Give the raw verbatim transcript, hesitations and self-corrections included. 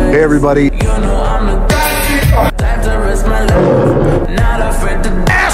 Hey everybody. You know I'm the guy. Time to risk my life. Not afraid to die.